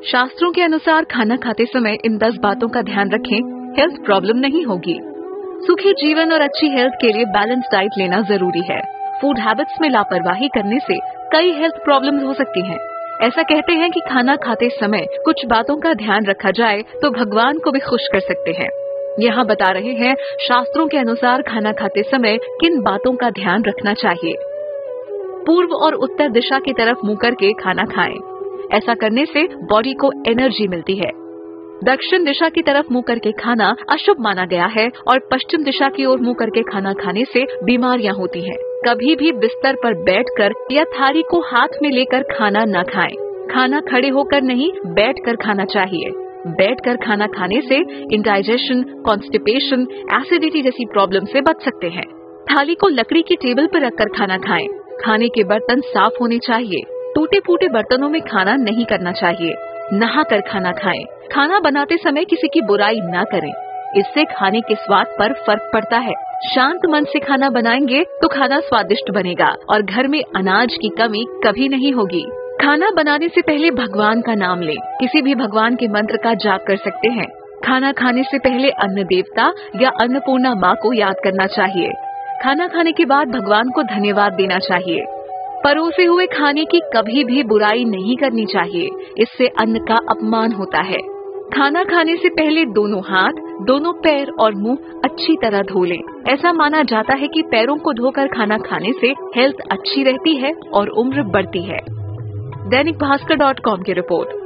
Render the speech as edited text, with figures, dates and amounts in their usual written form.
शास्त्रों के अनुसार खाना खाते समय इन 10 बातों का ध्यान रखें, हेल्थ प्रॉब्लम नहीं होगी। सुखी जीवन और अच्छी हेल्थ के लिए बैलेंस डाइट लेना जरूरी है। फूड हैबिट्स में लापरवाही करने से कई हेल्थ प्रॉब्लम्स हो सकती हैं। ऐसा कहते हैं कि खाना खाते समय कुछ बातों का ध्यान रखा जाए तो भगवान को भी खुश कर सकते हैं। यहाँ बता रहे हैं शास्त्रों के अनुसार खाना खाते समय किन बातों का ध्यान रखना चाहिए। पूर्व और उत्तर दिशा की तरफ मुंह करके खाना खाएं। ऐसा करने से बॉडी को एनर्जी मिलती है। दक्षिण दिशा की तरफ मुंह करके खाना अशुभ माना गया है और पश्चिम दिशा की ओर मुंह करके खाना खाने से बीमारियां होती हैं। कभी भी बिस्तर पर बैठकर या थाली को हाथ में लेकर खाना न खाएं। खाना खड़े होकर नहीं, बैठकर खाना चाहिए। बैठकर खाना खाने से इंडाइजेशन, कॉन्स्टिपेशन, एसिडिटी जैसी प्रॉब्लम से बच सकते हैं। थाली को लकड़ी की टेबल पर रखकर खाना खाएं। खाने के बर्तन साफ होने चाहिए। टूटे फूटे बर्तनों में खाना नहीं करना चाहिए। नहाकर खाना खाएं। खाना बनाते समय किसी की बुराई न करें, इससे खाने के स्वाद पर फर्क पड़ता है। शांत मन से खाना बनाएंगे तो खाना स्वादिष्ट बनेगा और घर में अनाज की कमी कभी नहीं होगी। खाना बनाने से पहले भगवान का नाम लें। किसी भी भगवान के मंत्र का जाप कर सकते हैं। खाना खाने से पहले अन्न देवता या अन्नपूर्णा माँ को याद करना चाहिए। खाना खाने के बाद भगवान को धन्यवाद देना चाहिए। परोसे हुए खाने की कभी भी बुराई नहीं करनी चाहिए, इससे अन्न का अपमान होता है। खाना खाने से पहले दोनों हाथ, दोनों पैर और मुंह अच्छी तरह धो लें। ऐसा माना जाता है कि पैरों को धोकर खाना खाने से हेल्थ अच्छी रहती है और उम्र बढ़ती है। दैनिक भास्कर.com की रिपोर्ट।